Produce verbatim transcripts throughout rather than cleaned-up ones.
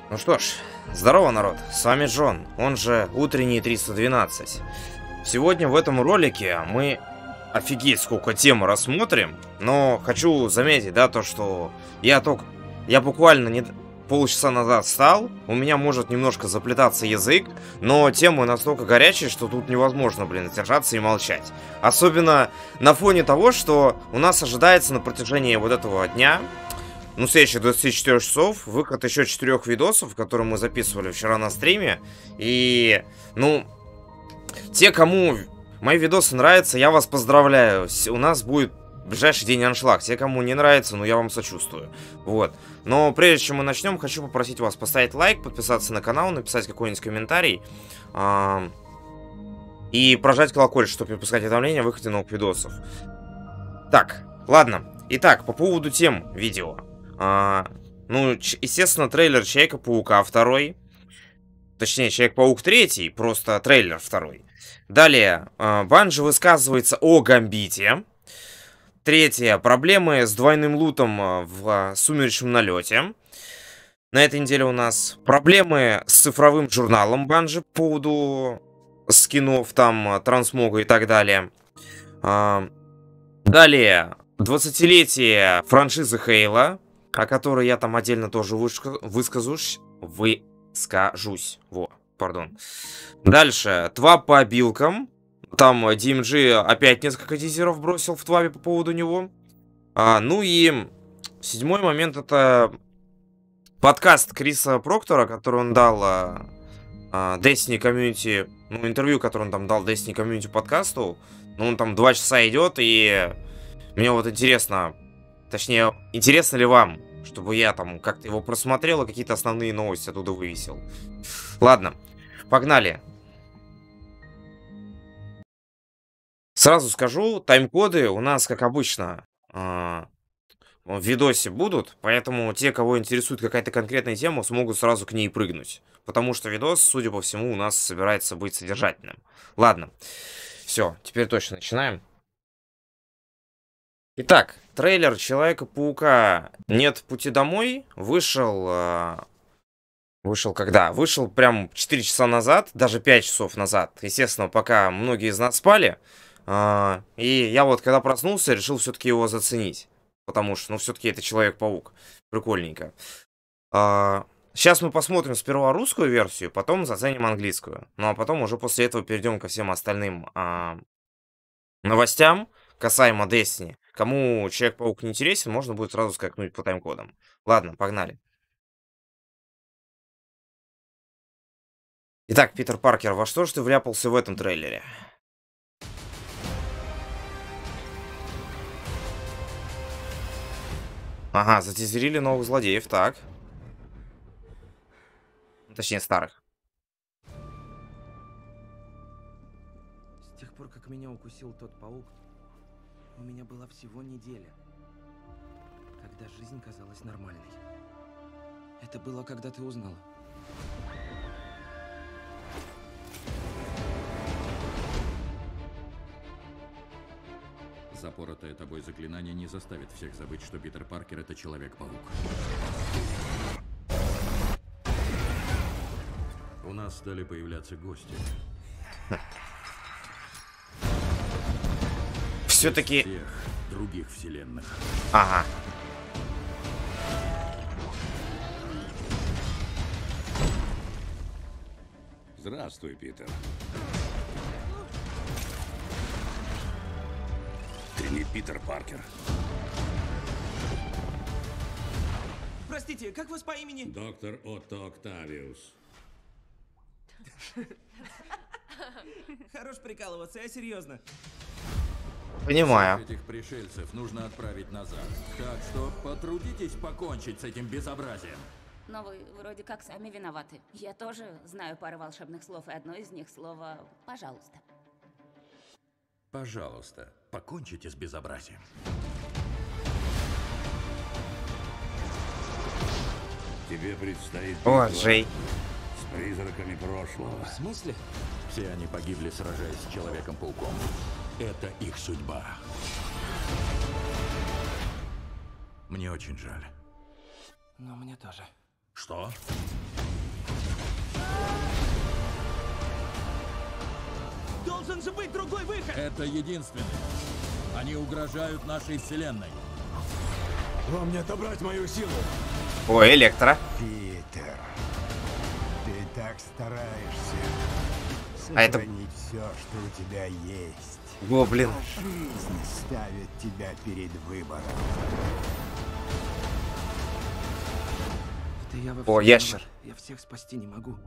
Ну что ж, здорово, народ, с вами Джон, он же Утренний триста двенадцать. Сегодня в этом ролике мы офигеть сколько тем рассмотрим, но хочу заметить, да, то, что я только, я буквально не полчаса назад встал, у меня может немножко заплетаться язык, но темы настолько горячие, что тут невозможно, блин, держаться и молчать. Особенно на фоне того, что у нас ожидается на протяжении вот этого дня, ну, следующих двадцати четырёх часов, выход еще четырех видосов, которые мы записывали вчера на стриме. И, ну, те, кому мои видосы нравятся, я вас поздравляю. У нас будет ближайший день аншлаг. Те, кому не нравится, ну, я вам сочувствую. Вот. Но прежде чем мы начнем, хочу попросить вас поставить лайк, подписаться на канал, написать какой-нибудь комментарий. Э и прожать колокольчик, чтобы не пропускать уведомления о выходе новых видосов. Так, ладно. Итак, по поводу тем видео. А, ну, естественно, трейлер Человека-паука второй. Точнее, Человек-паук третий, просто трейлер второй. Далее, Банжи высказывается о Гамбите. Третье, проблемы с двойным лутом в Сумеречном налете. На этой неделе у нас проблемы с цифровым журналом Банжи по поводу скинов, там, трансмога и так далее. А, далее, двадцатилетие франшизы Хейла, о которой я там отдельно тоже выскажусь. Выскажусь. Во, пардон. Дальше. Тваб по обилкам. Там ди эм джи опять несколько тизеров бросил в Твабе по поводу него. А, ну и седьмой момент — это подкаст Криса Проктора, который он дал а, а, Destiny Community. Ну, интервью, которое он там дал Destiny Community подкасту. Ну, он там два часа идет, и мне вот интересно... Точнее, интересно ли вам, чтобы я там как-то его просмотрел и какие-то основные новости оттуда вывесил. Ладно, погнали. Сразу скажу, тайм-коды у нас, как обычно, в видосе будут, поэтому те, кого интересует какая-то конкретная тема, смогут сразу к ней прыгнуть. Потому что видос, судя по всему, у нас собирается быть содержательным. Ладно, все, теперь точно начинаем. Итак, трейлер Человека-паука «Нет пути домой» вышел... Э, вышел когда? Вышел прям четыре часа назад, даже пять часов назад. Естественно, пока многие из нас спали. Э, и я вот, когда проснулся, решил все-таки его заценить. Потому что, ну, все-таки это Человек-паук. Прикольненько. Э, сейчас мы посмотрим сперва русскую версию, потом заценим английскую. Ну, а потом уже после этого перейдем ко всем остальным э, новостям касаемо Destiny. Кому Человек-паук не интересен, можно будет сразу скакнуть по тайм-кодам. Ладно, погнали. Итак, Питер Паркер, во что же ты вляпался в этом трейлере? Ага, затизерили новых злодеев, так. Точнее, старых. С тех пор, как меня укусил тот паук, у меня была всего неделя, когда жизнь казалась нормальной. Это было, когда ты узнала. Запоротое тобой заклинание не заставит всех забыть, что Питер Паркер — это Человек-паук. У нас стали появляться гости. Все-таки... Всех других вселенных. Ага. Здравствуй, Питер. Ты не Питер Паркер. Простите, как вас по имени? Доктор Отто Октавиус. Хорош прикалываться, я серьезно. Понимаю. Этих пришельцев нужно отправить назад. Так что потрудитесь покончить с этим безобразием. Но вы вроде как сами виноваты. Я тоже знаю пару волшебных слов, и одно из них слово «пожалуйста». Пожалуйста, покончите с безобразием. Тебе предстоит О, битва Джей. с призраками прошлого. В смысле? Все они погибли, сражаясь с Человеком-пауком. Это их судьба. Мне очень жаль. Но мне тоже. Что? Должен же быть другой выход! Это единственный. Они угрожают нашей вселенной. Вам не отобрать мою силу. Ой, Электро. Питер, ты так стараешься А это- сохранить все, что у тебя есть. Гоблин. Жизнь ставит тебя перед выбором. Это я во О, всем ящер. виноват. Я всех спасти не могу.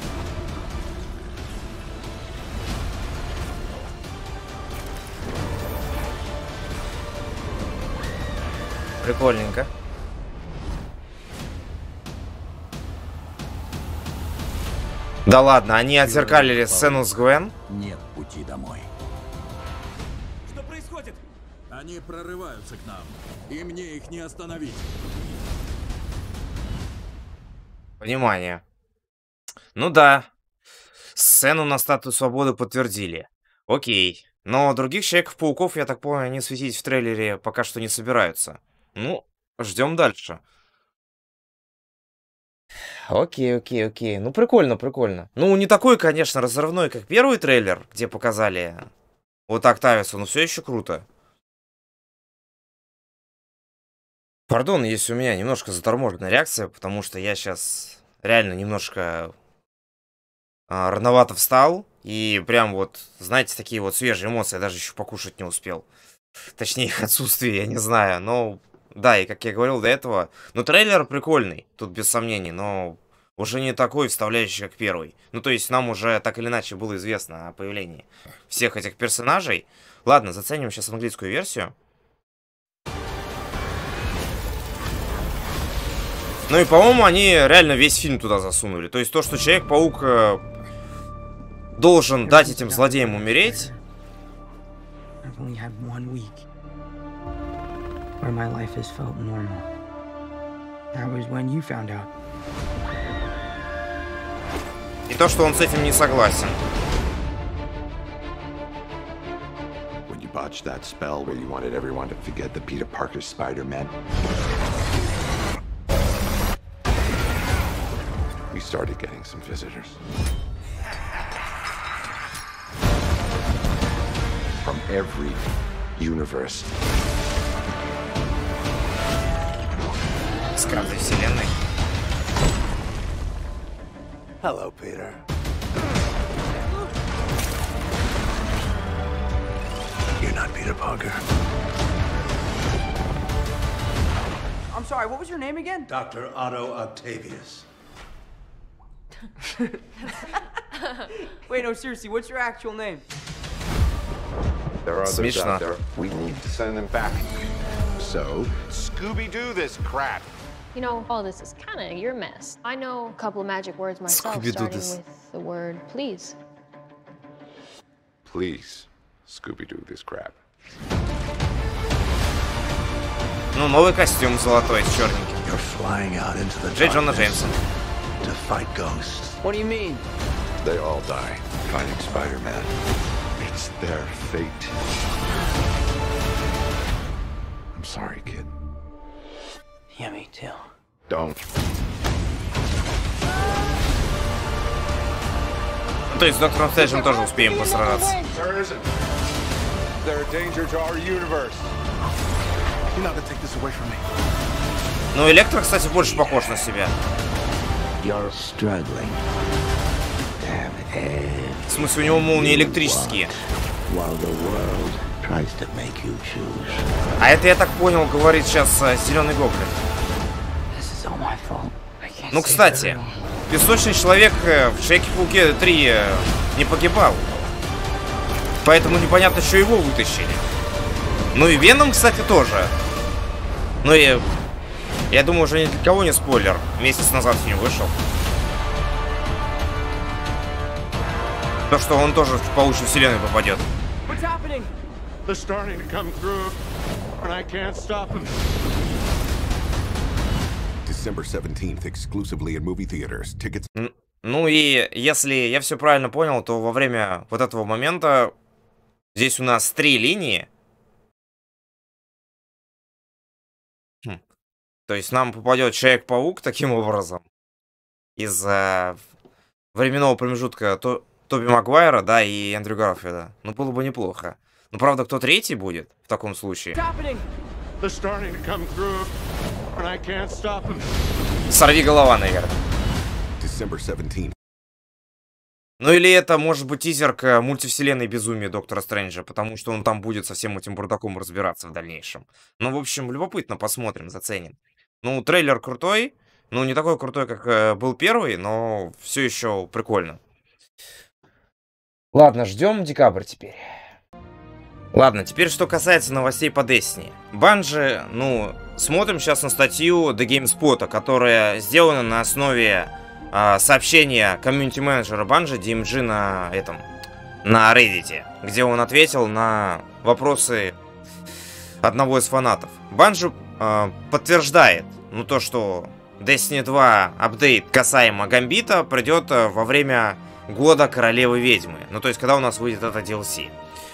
Прикольненько. Да ладно, они отзеркалили сцену с Гвен. Нет пути домой. Что происходит? Они прорываются к нам, и мне их не остановить. Внимание. Ну да. Сцену на Статую Свободы подтвердили. Окей. Но других Человеков-пауков, я так понял, они светить в трейлере пока что не собираются. Ну, ждем дальше. Окей, окей, окей. Ну, прикольно, прикольно. Ну, не такой, конечно, разрывной, как первый трейлер, где показали вот Октавиуса, но все еще круто. Пардон, если у меня немножко заторможенная реакция, потому что я сейчас реально немножко а, рановато встал. И прям вот, знаете, такие вот свежие эмоции, я даже еще покушать не успел. Точнее, их отсутствие, я не знаю. Но, да, и как я говорил до этого, ну, трейлер прикольный, тут без сомнений, но уже не такой вставляющий, как первый. Ну, то есть нам уже так или иначе было известно о появлении всех этих персонажей. Ладно, заценим сейчас английскую версию. Ну и, по-моему, они реально весь фильм туда засунули. То есть то, что Человек-паук э, должен дать этим злодеям умереть. I've only had one week where my life has felt normal. That was when you found out. И то, что он с этим не soгласен. When you botched that spell where you wanted everyone to forget the Peter Parker Spider-Man, we started getting some visitors. From every universe. С каждой вселенной. Hello, Peter. You're not Peter Parker. I'm sorry, what was your name again? Doctor Otto Octavius. Wait, no, seriously, what's your actual name? There are others Смешно. out there. We need to send them back. So, Scooby-Doo this crap. You know, all this is kind of your mess. I know a couple of magic words myself, Scooby-Doo starting this. with the word please. Please, Scooby-Doo this crap. Ну, новый костюм золотой с черненьким. You're flying out into the Джей Джона darkness Джеймсон. to fight ghosts. What do you mean? They all die fighting Spider-Man. It's their fate. I'm sorry, kid. Yeah, me too. Don't. Ну, то есть с Доктором Стрэнджем тоже успеем посражаться. There isn't. They're a danger to our universe. You're not gonna take this away from me. Ну, Электро, кстати, больше похож на себя. You're struggling to have everything В смысле, у него молнии электрические. while the world tries to make you choose. А это, я так понял, говорит сейчас Зеленый Гоблин. This is all my fault. I can't Ну, save кстати, everyone. Песочный Человек э, в Человеке-пауке три э, не погибал. Поэтому непонятно, что его вытащили. Ну и Веном, кстати, тоже. Ну и... Я думаю, уже ни для кого не спойлер. Месяц назад фильм вышел. То, что он тоже в паучью вселенную попадет. What's happening? They're starting to come through, and I can't stop them. December seventeenth, exclusively in movie theaters. Tickets. Н- Ну и если я все правильно понял, то во время вот этого момента здесь у нас три линии. Хм. То есть нам попадет Человек-паук таким образом. из э, временного промежутка то, Тоби Магуайра, да, и Эндрю Гарфилда. Ну, было бы неплохо. Но, правда, кто третий будет в таком случае? Сорви голова, наверное. December seventeenth. Ну или это может быть тизер к мультивселенной безумия Доктора Стрэнджа, потому что он там будет со всем этим бардаком разбираться в дальнейшем. Ну, в общем, любопытно, посмотрим, заценим. Ну, трейлер крутой, ну, не такой крутой, как э, был первый, но все еще прикольно. Ладно, ждем декабрь теперь. Ладно, теперь что касается новостей по Destiny. Bungie, ну, смотрим сейчас на статью The GameSpot, которая сделана на основе э, сообщения комьюнити-менеджера Bungie ди эм джи на этом, на Reddit, где он ответил на вопросы одного из фанатов. Bungie э, подтверждает, ну, то, что Destiny два апдейт касаемо Гамбита придет э, во время года Королевы Ведьмы. Ну, то есть, когда у нас выйдет это ди эл си.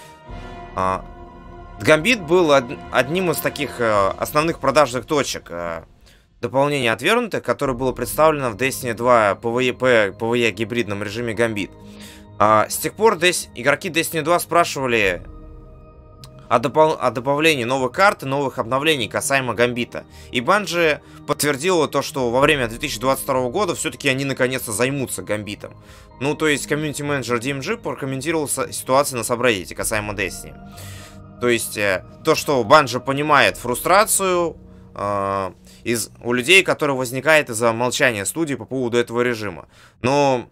А, Гамбит был од одним из таких э, основных продажных точек э, дополнения Отвергнутых, которое было представлено в Destiny два пи ви и, пи ви и гибридном режиме Гамбит. А, с тех пор Дес игроки Destiny два спрашивали о, допол о добавлении новых карт и новых обновлений касаемо Гамбита. И Bungie подтвердила то, что во время две тысячи двадцать второго года все-таки они наконец-то займутся Гамбитом. Ну, то есть, комьюнити-менеджер ди эм джи прокомментировал ситуацию на сабреддите касаемо Destiny. То есть, э, то, что Bungie понимает фрустрацию э, из, у людей, которая возникает из-за молчания студии по поводу этого режима. Но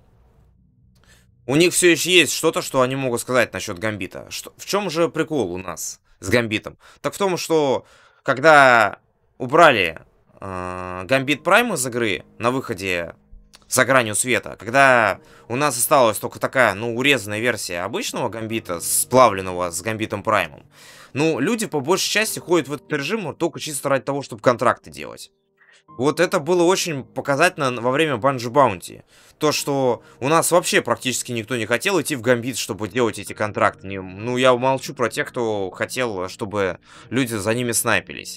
у них все еще есть что-то, что они могут сказать насчет Гамбита. Что, в чем же прикол у нас с Гамбитом? Так в том, что когда убрали э, Гамбит Прайм из игры на выходе За Гранью Света, когда у нас осталась только такая, ну, урезанная версия обычного Гамбита, сплавленного с Гамбитом Праймом, ну, люди по большей части ходят в этот режим только чисто ради того, чтобы контракты делать. Вот это было очень показательно во время Bungie Bounty. То, что у нас вообще практически никто не хотел идти в Гамбит, чтобы делать эти контракты. Не, ну, я молчу про тех, кто хотел, чтобы люди за ними снайпились.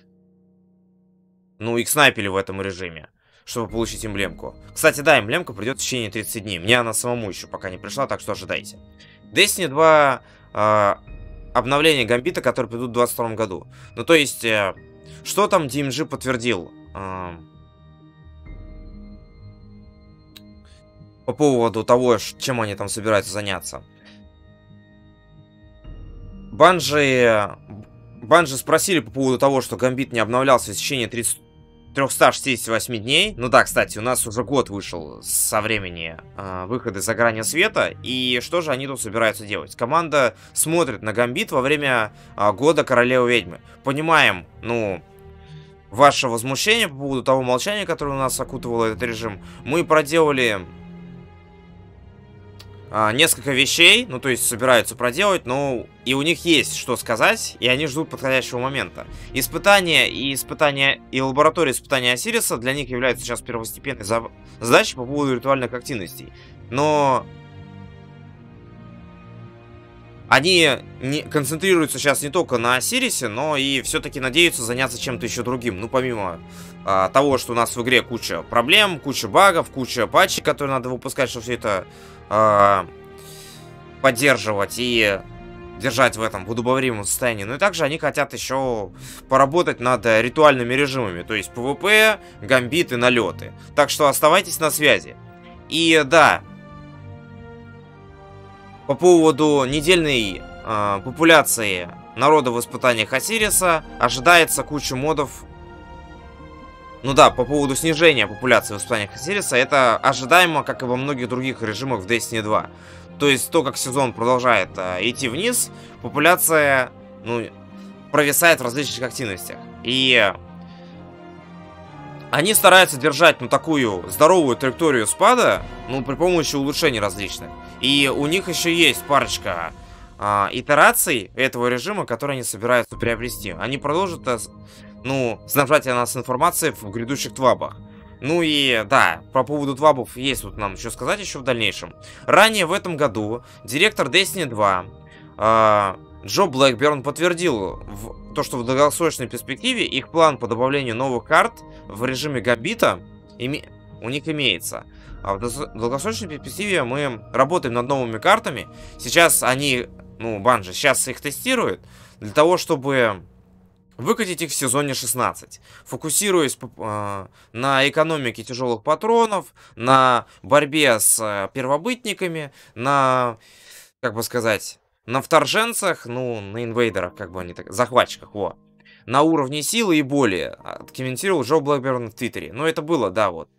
Ну, их снайпили в этом режиме, чтобы получить эмблемку. Кстати, да, эмблемка придет в течение тридцати дней. Мне она самому еще пока не пришла, так что ожидайте. Destiny два э, обновление Гамбита, которые придут в двадцать втором году. Ну, то есть, э, что там ди эм джи подтвердил? Э, по поводу того, чем они там собираются заняться. Bungie, Bungie спросили по поводу того, что Гамбит не обновлялся в течение трёхсот шестидесяти восьми дней. Ну да, кстати, у нас уже год вышел со времени э, выхода «За гранью света». И что же они тут собираются делать? Команда смотрит на Гамбит во время э, года Королевы Ведьмы. Понимаем, ну, ваше возмущение по поводу того молчания, которое у нас окутывало этот режим. Мы проделали э, несколько вещей, ну, то есть собираются проделать, но и у них есть что сказать, и они ждут подходящего момента. Испытания и испытания и лаборатория испытания Осириса для них являются сейчас первостепенной задачей по поводу ритуальных активностей. Но они не концентрируются сейчас не только на Осирисе, но и все-таки надеются заняться чем-то еще другим. Ну, помимо а, того, что у нас в игре куча проблем, куча багов, куча патчей, которые надо выпускать, чтобы все это а, поддерживать и держать в этом в удобоваримом состоянии. Ну и также они хотят еще поработать над ритуальными режимами, то есть пи ви пи, гамбиты, налеты. Так что оставайтесь на связи. И да, по поводу недельной э, популяции народа в испытаниях Осириса ожидается куча модов. Ну да, по поводу снижения популяции в испытаниях Осириса, это ожидаемо, как и во многих других режимах в Destiny два. То есть то, как сезон продолжает э, идти вниз, популяция, ну, провисает в различных активностях. И они стараются держать, ну, такую здоровую траекторию спада, ну, при помощи улучшений различных. И у них еще есть парочка э, итераций этого режима, которые они собираются приобрести. Они продолжат, э, ну, снабжать нас информацией в грядущих твабах. Ну и да, по поводу твабов есть тут нам еще сказать еще в дальнейшем. Ранее в этом году директор Destiny два э, Джо Блэкберн подтвердил в, то, что в долгосрочной перспективе их план по добавлению новых карт в режиме Гамбита име, у них имеется. А в долгосрочной перспективе мы работаем над новыми картами. Сейчас они, ну, Bungie, сейчас их тестируют для того, чтобы выкатить их в сезоне шестнадцать. Фокусируясь э, на экономике тяжелых патронов, на борьбе с э, первобытниками, на, как бы сказать, на вторженцах, ну, на инвейдерах, как бы они так, захватчиках, во. На уровне силы и боли, откомментировал Джо Блэкберн в Твиттере. Ну, это было, да, вот.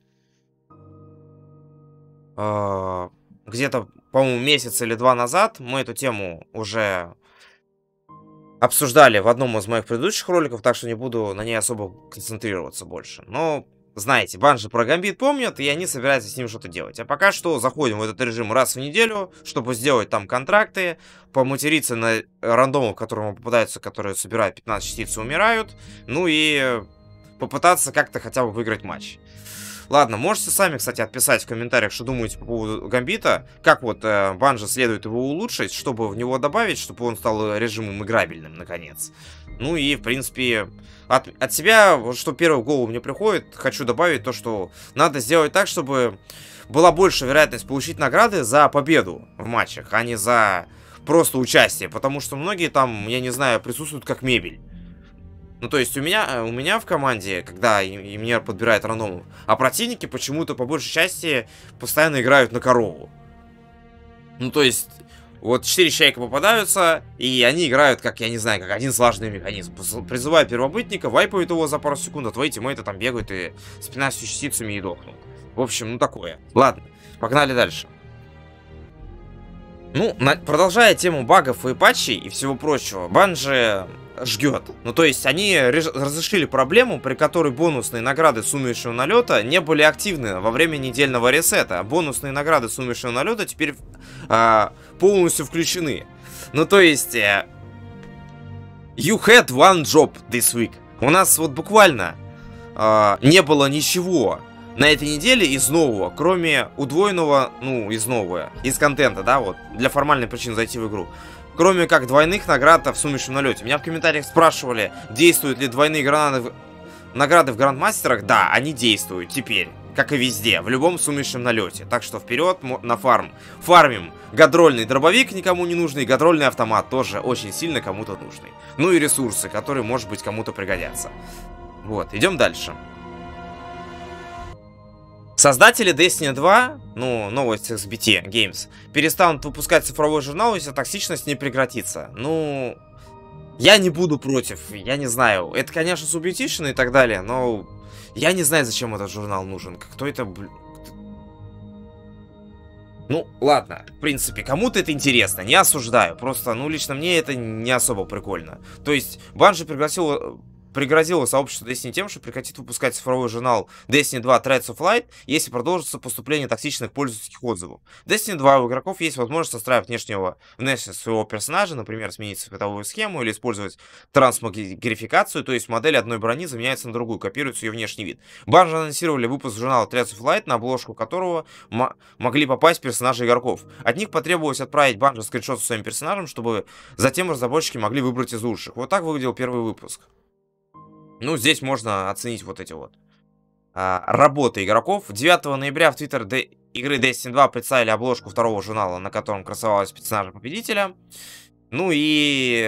Э, где-то, по-моему, месяц или два назад мы эту тему уже обсуждали в одном из моих предыдущих роликов, так что не буду на ней особо концентрироваться больше. Но, знаете, Bungie про Гамбит помнят, и они собираются с ним что-то делать. А пока что заходим в этот режим раз в неделю, чтобы сделать там контракты, поматериться на рандомов, которые попадаются, которые собирают пятнадцать частиц и умирают, ну и попытаться как-то хотя бы выиграть матч. Ладно, можете сами, кстати, отписать в комментариях, что думаете по поводу Гамбита. Как вот э, Bungie следует его улучшить, чтобы в него добавить, чтобы он стал режимом играбельным, наконец. Ну и, в принципе, от, от себя, что первое в голову мне приходит, хочу добавить то, что надо сделать так, чтобы была больше вероятность получить награды за победу в матчах, а не за просто участие. Потому что многие там, я не знаю, присутствуют как мебель. Ну, то есть у меня, у меня в команде, когда и, и меня подбирают рандомом, а противники почему-то по большей части постоянно играют на корову. Ну, то есть, вот четыре человека попадаются, и они играют, как, я не знаю, как один слаженный механизм. Призывают первобытника, вайпают его за пару секунд, а твои тиммейты там бегают и с пятнадцатью частицами и дохнут. В общем, ну такое. Ладно, погнали дальше. Ну, на, продолжая тему багов и патчей и всего прочего, Bungie жгет. Ну, то есть, они разрешили проблему, при которой бонусные награды сумеречного налета не были активны во время недельного ресета. Бонусные награды сумеречного налета теперь а, полностью включены. Ну, то есть, э, you had one job this week. У нас вот буквально э, не было ничего на этой неделе из нового, кроме удвоенного, ну, из нового, из контента, да, вот, для формальной причины зайти в игру. Кроме как двойных наград в сумеречном налете. Меня в комментариях спрашивали, действуют ли двойные гранаты в... награды в грандмастерах. Да, они действуют теперь, как и везде, в любом сумеречном налете. Так что вперед на фарм. Фармим гадрольный дробовик, никому не нужный, гадрольный автомат тоже очень сильно кому-то нужный. Ну и ресурсы, которые, может быть, кому-то пригодятся. Вот, идем дальше. Создатели Destiny два, ну, новость икс би ти Games, перестанут выпускать цифровой журнал, если токсичность не прекратится. Ну, я не буду против, я не знаю. Это, конечно, субъективно и так далее, но я не знаю, зачем этот журнал нужен. Кто это, блин... Ну, ладно, в принципе, кому-то это интересно, не осуждаю. Просто, ну, лично мне это не особо прикольно. То есть, Bungie пригласил... пригрозило сообщество Destiny тем, что прекратит выпускать цифровой журнал Destiny два Threads of Light, если продолжится поступление токсичных пользовательских отзывов. В Destiny два у игроков есть возможность настраивать внешнего, внешность своего персонажа, например, сменить цветовую схему или использовать трансмогрификацию, то есть модель одной брони заменяется на другую, копируется ее внешний вид. Bungie анонсировали выпуск журнала Threads of Light, на обложку которого могли попасть персонажи игроков. От них потребовалось отправить Bungie скриншот со своим персонажем, чтобы затем разработчики могли выбрать из лучших. Вот так выглядел первый выпуск. Ну, здесь можно оценить вот эти вот а, работы игроков. девятого ноября в твиттер де... игры Destiny два представили обложку второго журнала, на котором красовалась персонажа победителя. Ну и...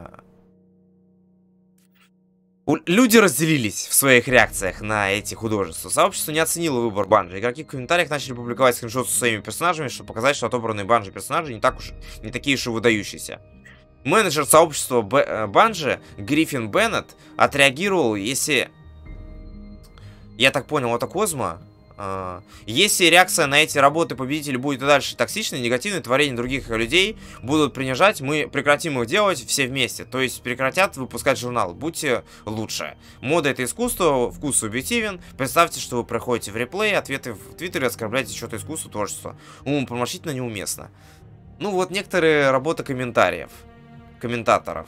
Люди разделились в своих реакциях на эти художества. Сообщество не оценило выбор Bungie. Игроки в комментариях начали публиковать скриншоты со своими персонажами, чтобы показать, что отобранные Bungie персонажи не так уж не такие уж и выдающиеся. Менеджер сообщества Bungie Гриффин Беннет отреагировал, если... Я так понял, это Козма. Uh, если реакция на эти работы победителей будет и дальше токсичной, негативной, творения других людей будут принижать, мы прекратим их делать все вместе. То есть прекратят выпускать журнал. Будьте лучше. Мода — это искусство, вкус субъективен. Представьте, что вы проходите в реплей, ответы в твиттере, оскорбляете что-то искусство, творчество. Умопомрачительно, неуместно. Ну вот некоторые работы комментариев. Комментаторов.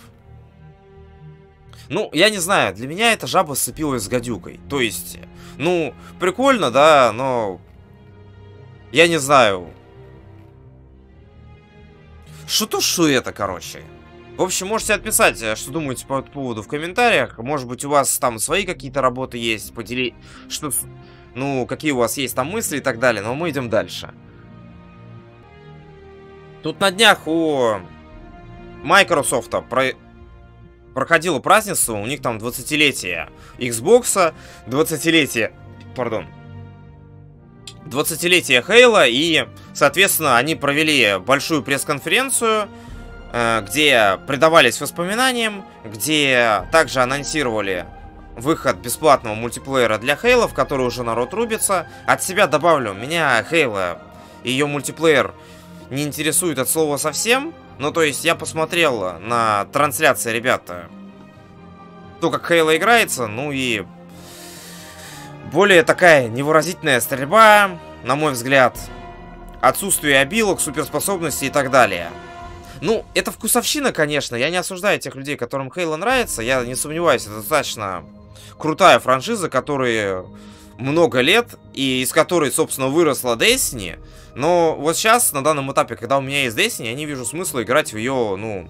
Ну, я не знаю, для меня эта жаба сцепилась с гадюкой. То есть, ну, прикольно, да, но... Я не знаю. Что-то, что это, короче. В общем, можете отписать, что думаете по этому поводу в комментариях. Может быть, у вас там свои какие-то работы есть. Подели... Что... ну, какие у вас есть там мысли и так далее, но мы идем дальше. Тут на днях у Microsoft про... проходило празднество, у них там двадцатилетие Xbox, двадцатилетие, пардон, двадцатилетие Halo, и, соответственно, они провели большую пресс-конференцию, где предавались воспоминаниям, где также анонсировали выход бесплатного мультиплеера для Halo, в который уже народ рубится. От себя добавлю, меня Halo и ее мультиплеер не интересует от слова совсем. Ну, то есть, я посмотрел на трансляции, ребята, то, как Halo играется, ну и более такая невыразительная стрельба, на мой взгляд, отсутствие обилок, суперспособностей и так далее. Ну, это вкусовщина, конечно, я не осуждаю тех людей, которым Halo нравится, я не сомневаюсь, это достаточно крутая франшиза, которая много лет, и из которой, собственно, выросла Destiny. Но вот сейчас, на данном этапе, когда у меня есть Destiny, я не вижу смысла играть в ее, ну,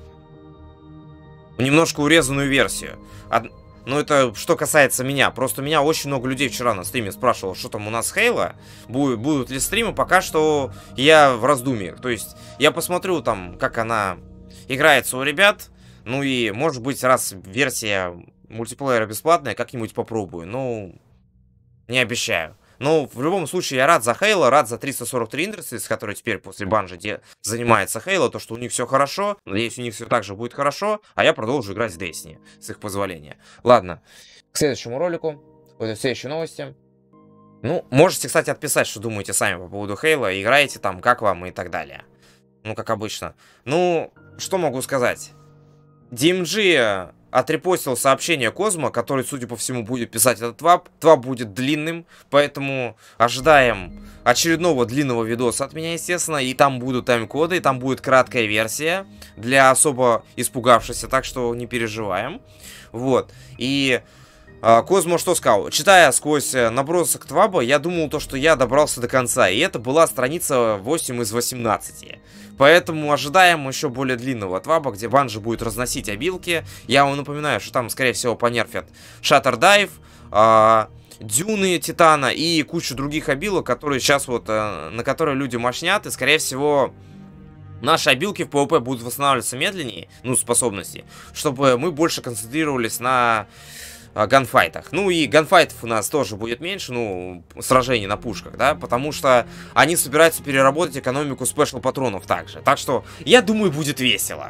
немножко урезанную версию. Од... Ну, это что касается меня. Просто меня очень много людей вчера на стриме спрашивало, что там у нас Halo, будут, будут ли стримы. Пока что я в раздумьях. То есть, я посмотрю там, как она играется у ребят. Ну и, может быть, раз версия мультиплеера бесплатная, как-нибудь попробую. Ну, не обещаю. Но в любом случае я рад за Halo, рад за триста сорок три Industries, который теперь после Bungie занимается Halo, то, что у них все хорошо. Надеюсь, у них все так же будет хорошо, а я продолжу играть в Destiny, с их позволения. Ладно, к следующему ролику, к следующей новости. Ну, можете, кстати, отписать, что думаете сами по поводу Halo, играете там, как вам и так далее. Ну, как обычно. Ну, что могу сказать? ди эм джи отрепостил сообщение Козмо, который, судя по всему, будет писать этот твап. Твап будет длинным, поэтому ожидаем очередного длинного видоса от меня, естественно. И там будут тайм-коды, и там будет краткая версия для особо испугавшихся, так что не переживаем. Вот. И а, Козмо что сказал? Читая сквозь набросок тваба, я думал то, что я добрался до конца. И это была страница восемь из восемнадцати. Поэтому ожидаем еще более длинного тваба, где Bungie будет разносить обилки. Я вам напоминаю, что там, скорее всего, понерфят Shatter Dive, э, Дюны Титана и кучу других обилок, которые сейчас вот, э, на которые люди мощнят. И, скорее всего, наши обилки в PvP будут восстанавливаться медленнее, ну, способности, чтобы мы больше концентрировались на ганфайтах. Ну и ганфайтов у нас тоже будет меньше, ну, сражений на пушках, да, потому что они собираются переработать экономику спешл патронов также. Так что, я думаю, будет весело.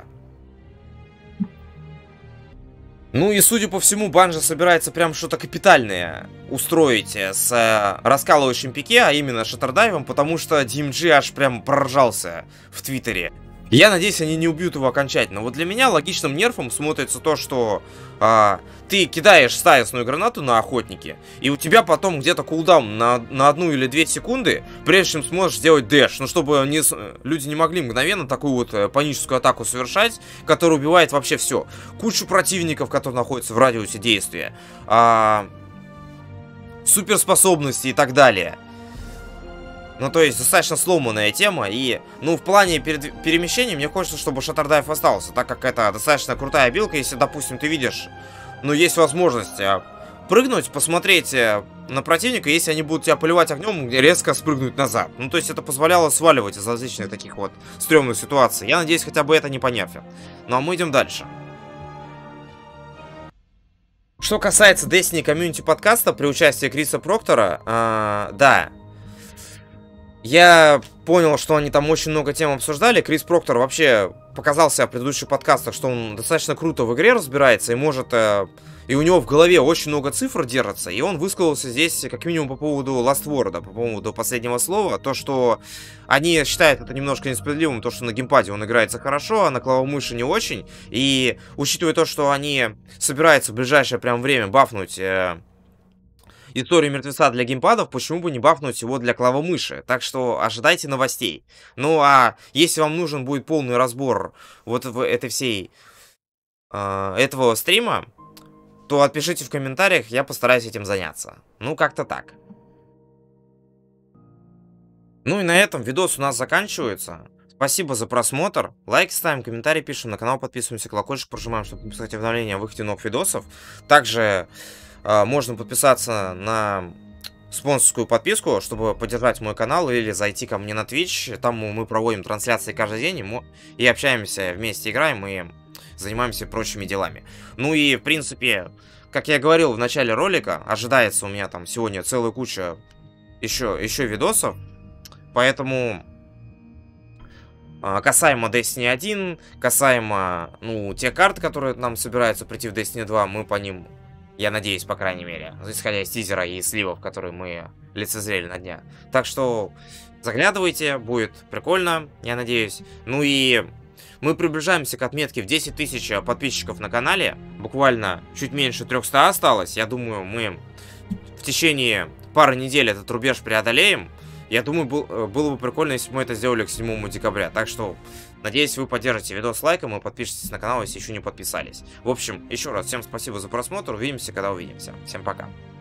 Ну и, судя по всему, Bungie собирается прям что-то капитальное устроить с э, раскалывающим пике, а именно шаттердайвом, потому что ди эм джи аж прям проржался в Твиттере. Я надеюсь, они не убьют его окончательно. Вот для меня логичным нерфом смотрится то, что а, ты кидаешь стаисную гранату на охотнике, и у тебя потом где-то кулдаун на, на одну или две секунды, прежде чем сможешь сделать дэш. Ну, чтобы не, люди не могли мгновенно такую вот э, паническую атаку совершать, которая убивает вообще все. Кучу противников, которые находятся в радиусе действия. А, суперспособности и так далее. Ну, то есть, достаточно сломанная тема, и, ну, в плане перед... перемещения мне хочется, чтобы шаттердайв остался, так как это достаточно крутая билка, если, допустим, ты видишь, ну, есть возможность а, прыгнуть, посмотреть а, на противника, если они будут тебя поливать огнем, резко спрыгнуть назад. Ну, то есть, это позволяло сваливать из различных таких вот стрёмных ситуаций. Я надеюсь, хотя бы это не понерфят. Ну, а мы идем дальше. Что касается Destiny комьюнити подкаста при участии Криса Проктора, а, да... Я понял, что они там очень много тем обсуждали. Крис Проктор вообще показал себя в предыдущих подкастах, что он достаточно круто в игре разбирается и может... Э, и у него в голове очень много цифр держится. И он высказался здесь как минимум по поводу Last Word, по поводу последнего слова. То, что они считают это немножко несправедливым, то, что на геймпаде он играется хорошо, а на клавомыши не очень. И учитывая то, что они собираются в ближайшее прям время бафнуть... Э, Историю мертвеца для геймпадов, почему бы не бафнуть его для клавомыши? Так что ожидайте новостей. Ну а если вам нужен будет полный разбор вот в этой всей э, этого стрима, то отпишите в комментариях, я постараюсь этим заняться. Ну как-то так. Ну и на этом видос у нас заканчивается. Спасибо за просмотр. Лайк ставим, комментарий пишем, на канал подписываемся, колокольчик прожимаем, чтобы не писать уведомления о выходе новых видосов. Также... Можно подписаться на спонсорскую подписку, чтобы поддержать мой канал, или зайти ко мне на Twitch. Там мы проводим трансляции каждый день и, и общаемся вместе, играем и занимаемся прочими делами. Ну и, в принципе, как я говорил в начале ролика, ожидается у меня там сегодня целая куча еще, еще видосов. Поэтому касаемо Destiny один, касаемо, ну, тех карт, которые нам собираются прийти в Destiny два, мы по ним... Я надеюсь, по крайней мере, исходя из тизера и сливов, которые мы лицезрели на дня. Так что заглядывайте, будет прикольно, я надеюсь. Ну и мы приближаемся к отметке в десять тысяч подписчиков на канале. Буквально чуть меньше трёхсот осталось. Я думаю, мы в течение пары недель этот рубеж преодолеем. Я думаю, было бы прикольно, если бы мы это сделали к седьмому декабря. Так что, надеюсь, вы поддержите видос лайком и подпишитесь на канал, если еще не подписались. В общем, еще раз всем спасибо за просмотр. Увидимся, когда увидимся. Всем пока.